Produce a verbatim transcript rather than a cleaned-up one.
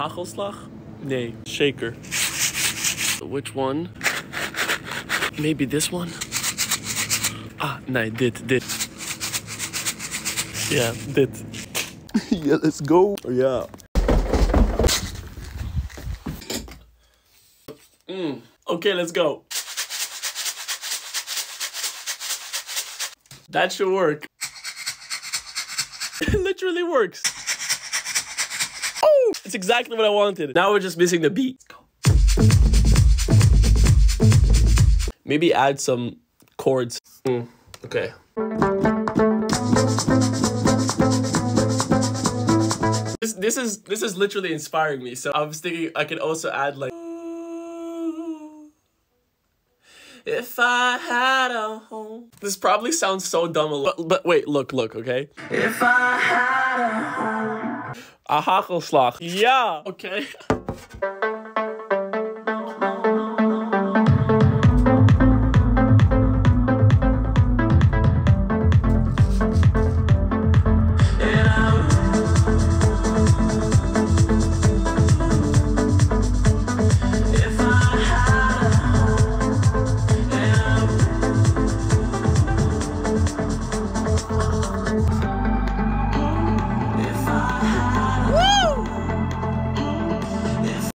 Hagelslag? Nee, shaker. Which one? Maybe this one? Ah, nee, dit, dit. Ja, dit. Ja, let's go. Ja. Mm. Okay, let's go. That should work. It literally works. Oh, it's exactly what I wanted. Now we're just missing the beat. Let's go. Maybe add some chords. Mm. Okay. This this is this is literally inspiring me. So I was thinking I could also add like. If I had a home. This probably sounds so dumb, but, but wait, look, look, okay? If I had a home. A Hagelslag. Yeah, okay.